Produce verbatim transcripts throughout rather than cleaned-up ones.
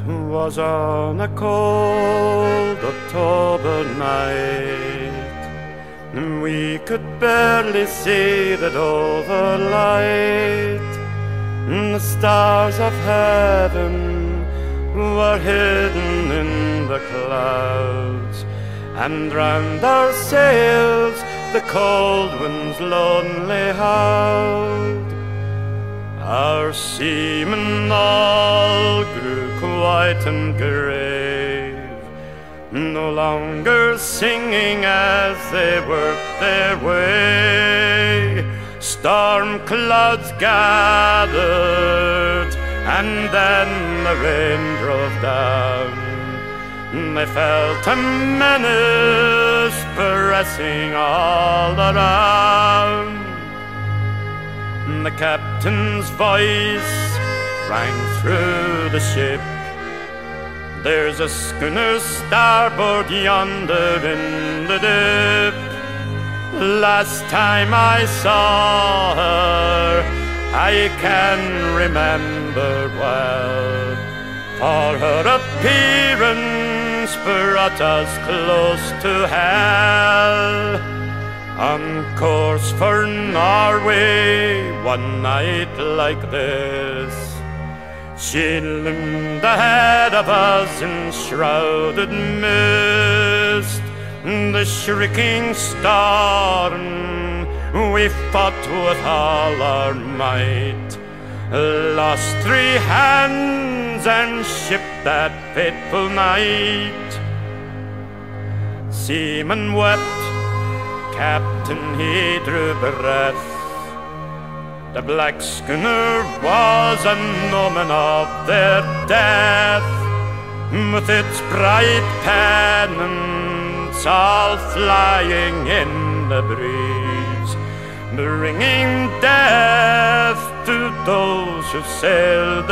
was on a cold October night. We could barely see the Dover light. The stars of heaven were hidden in the clouds, and round our sails the cold winds lonely howled. Our seamen all grew quiet and grave, no longer singing as they worked their way. Storm clouds gathered, and then the rain drove down. They felt a menace pressing all around. The captain's voice rang through the ship. There's a schooner starboard yonder in the dip. Last time I saw her, I can remember well, for her appearance brought us close to hell. On course for Norway one night like this, she loomed ahead of us in shrouded mist. The shrieking storm we fought with all our might, lost three hands and ship that fateful night. Seamen wept, captain he drew breath. The black schooner was an omen of their death, with its bright pennants all flying in the breeze, bringing death to those who sailed the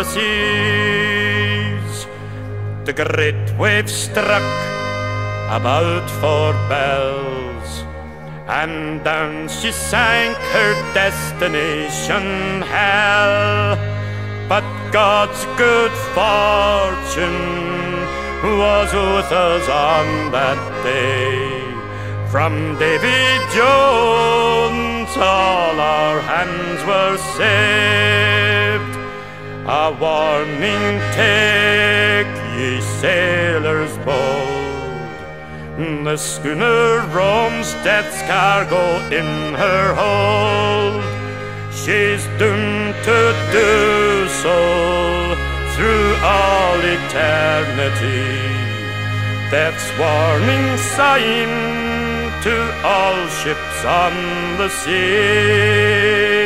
seas. The great wave struck about four bells, and down she sank, her destination hell. But God's good fortune was with us on that day. From Davy Jones all our hands were saved. A warning take, ye sailors bold, the schooner roams death's cargo in her hold. She's doomed to do so through all eternity, death's warning sign to all ships on the sea.